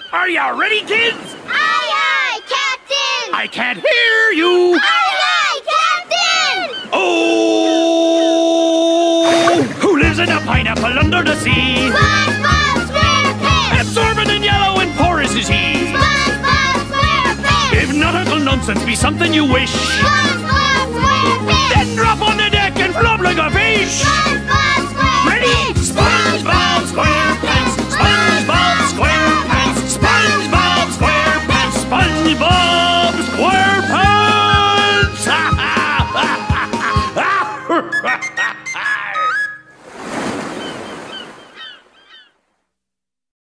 Are ya ready, kids? Aye, aye, Captain! I can't hear you! Aye, aye, Captain! Oh! Who lives in a pineapple under the sea? SpongeBob SquarePants! Absorbent and yellow and porous is he. SpongeBob SquarePants! If nautical nonsense be something you wish, SpongeBob SquarePants! then drop on the deck and flop like a fish! SpongeBob SquarePants! Ready? SpongeBob SquarePants! SpongeBob SquarePants! SpongeBob SquarePants! SpongeBob